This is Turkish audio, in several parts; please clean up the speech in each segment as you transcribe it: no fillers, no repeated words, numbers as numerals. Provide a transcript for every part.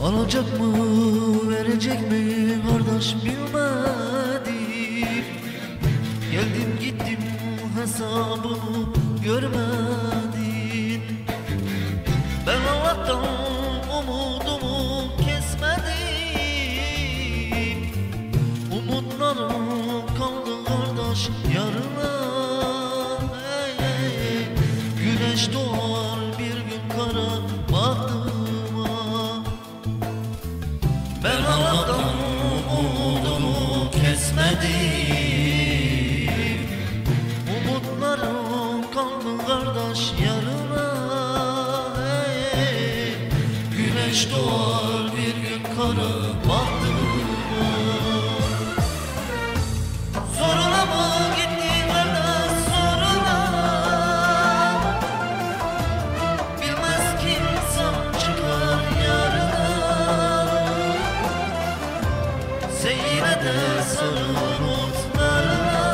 Alacak mı verecek mi kardeş bilmedim. Geldim gittim hesabımı görmedin. Ben Allah'tan umudumu kesmedim. Umutlarım kaldı kardeş yarına. Güneş doğar bir gün kara baktıma. Ben Allah'tan umudumu kesmedim. Umutlarım kaldı kardeş yarına. Güneş doğar bir gün kara baktıma. Zoruna mı gitti kardeş zoruna? Bilmez ki insan çıkar yarına. Yine de sarı umutlarına.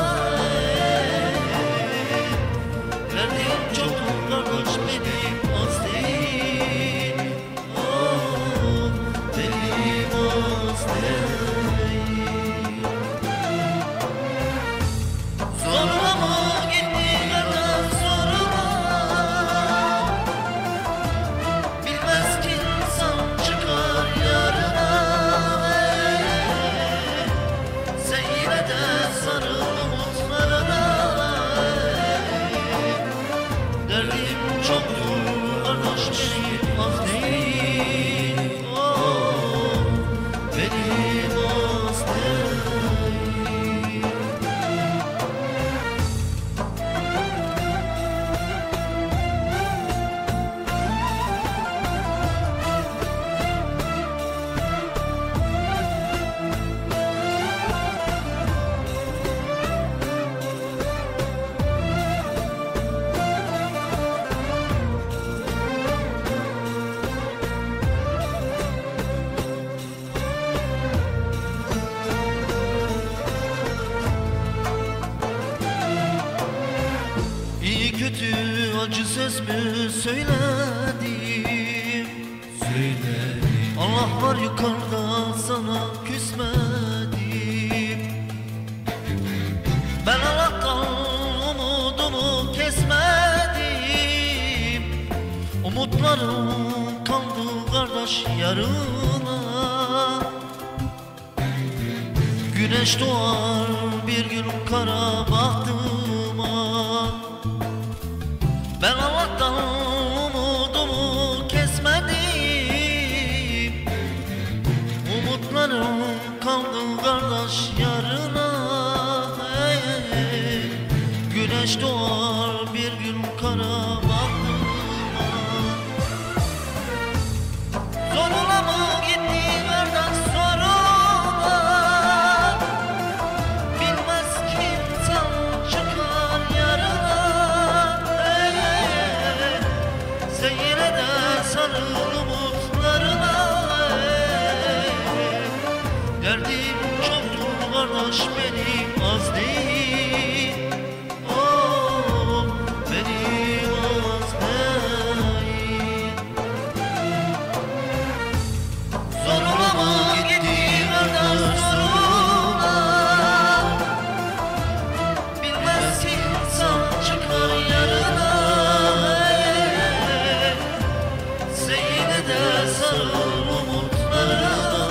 Verdiğim çok kardeş benim az değil. Oh, benim az değil. Zoruna mı gitti kardeş zoruna? Bilmez ki insan çıkar yarına. Sarı umutlarına. Derdim çoktur kardeş benim az değil. Oh, benim az değil. İyi kötü acı söz mü söyledim? Allah var yukarıda sana küsmedim. Ben Allah'tan umudumu kesmedim. Umutlarım kaldı kardeş yarına. Güneş doğar bir gün kara baktıma. Ben Allah'tan umudumu kesmedim. Umutlarım kaldı kardeş yarına. Güneş doğar bir gün kara baktıma. Zoruna mı gitti kardeş zoruna? Bilmez ki insan çıkar yarına. Sen yine de sarıl umutlarına. Derdim çoktur kardeş benim az değil. Oh, benim az değil. Zoruna mı gitti kardeş zoruna? Bilmez ki insan çıkar yarına. Sarıl umutlarına.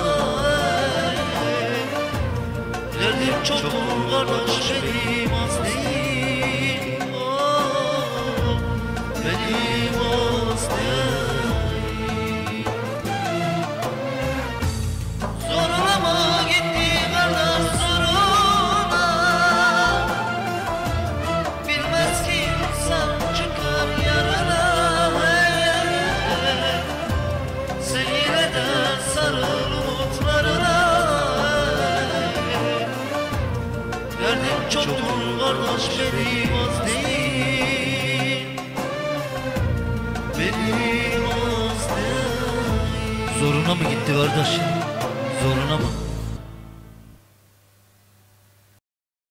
Derdim çoktur kardeş benim az değil. Oh, benim az değil. Zoruna mı gitti kardeş zoruna? Bilmez ki insan çıkar yarına. Sarıl umutlarına. Derdim çoktur kardeş benim az değil. Benim az değil. Zoruna mı gitti kardeş? Zoruna mı?